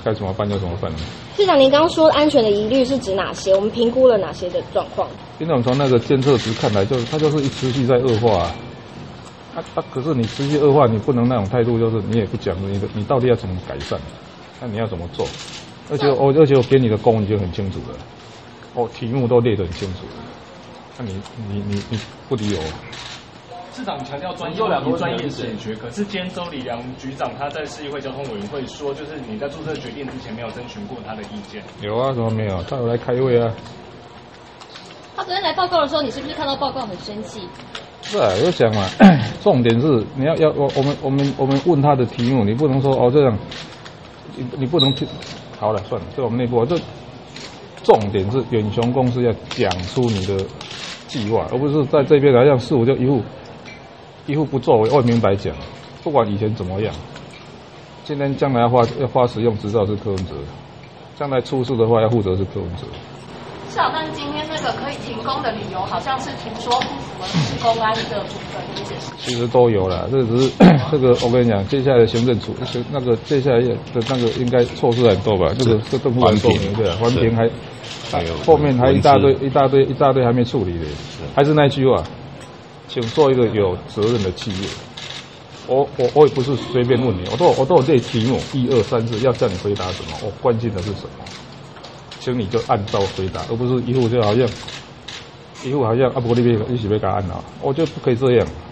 该怎么办就怎么办。 市长，您刚刚说安全的疑虑是指哪些？我们评估了哪些的状况？ 因为我们从那个监测值看来，它就是持续在恶化啊。可是你持续恶化，你不能那种态度，就是你也不讲你到底要怎么改善，那你要怎么做？而且我给你的功已经很清楚了，题目都列得很清楚了，那你不理我。 市长强调专业审学，可是今天周礼良局长他在市议会交通委员会说，就是你在做这个决定之前没有征询过他的意见。 有啊，怎么没有？他有来开会啊。 他昨天来报告的时候，你是不是看到报告很生气？ 是啊，我讲嘛，重点是你要我们问他的题目，你不能说这样，你不能听。好了，算了，这我们内部这重点是远雄公司要讲出你的计划，而不是在这边好像4、5就一副不作为。我明白讲，不管以前怎么样，今天将来要发使用执照是柯文哲，将来出事的话要负责是柯文哲。 是啊，但是今天那个可以停工的理由好像是听说不符合市公安的部分，你解释？ 其实都有啦，这只是这个我跟你讲，接下来的行政处那个接下来的那个应该措施很多吧？这个是政府很说明对啊，环评还后面还一大堆还没处理的，还是那句话，请做一个有责任的企业。我也不是随便问你，我都有这些题目1、2、3、4要叫你回答什么，我关心的是什么。请你就按照回答，而不是一副好像不过你是被他按了，我觉得不可以这样。